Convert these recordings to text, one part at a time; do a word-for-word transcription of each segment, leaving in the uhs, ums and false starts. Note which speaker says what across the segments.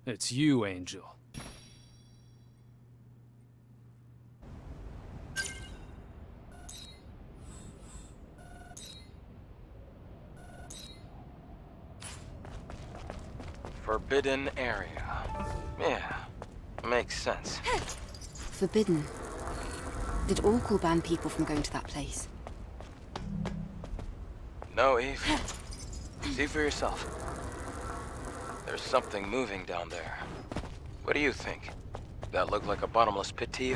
Speaker 1: It's you, Angel.
Speaker 2: Forbidden area. Yeah, makes sense.
Speaker 3: Forbidden? Did Orkul ban people from going to that place?
Speaker 2: No, Eve. See for yourself. There's something moving down there. What do you think? That look like a bottomless pit to you?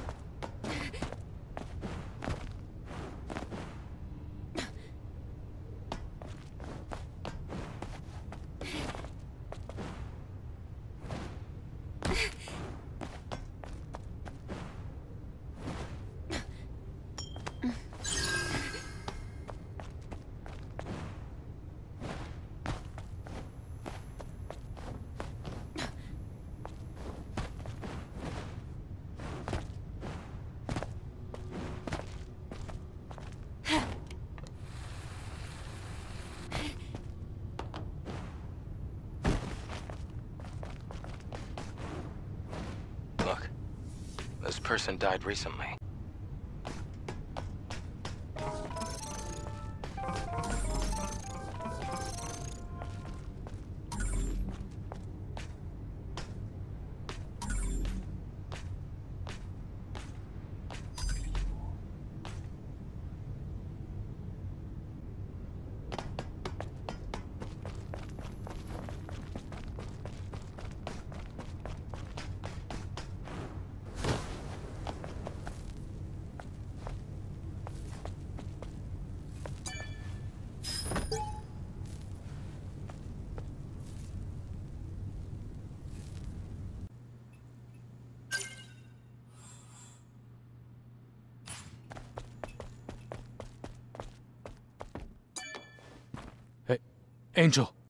Speaker 2: Look, this person died recently.
Speaker 1: Hey, Angel.